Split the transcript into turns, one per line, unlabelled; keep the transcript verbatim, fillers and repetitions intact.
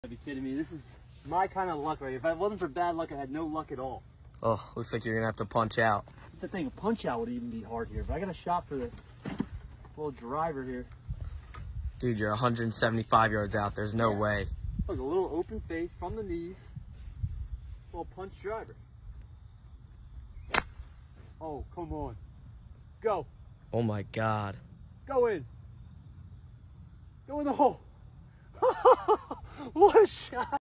Be kidding me. This is my kind of luck right here. If it wasn't for bad luck, I had no luck at all.
Oh, looks like you're gonna have to punch out.
The thing, a punch out would even be hard here, but I got a shot for this little driver here.
Dude, you're one hundred seventy-five yards out. There's no
yeah.
way.
Look, a little open face from the knees. Little punch driver. Oh, come on. Go.
Oh my God.
Go in. Go in the hole. What a shot.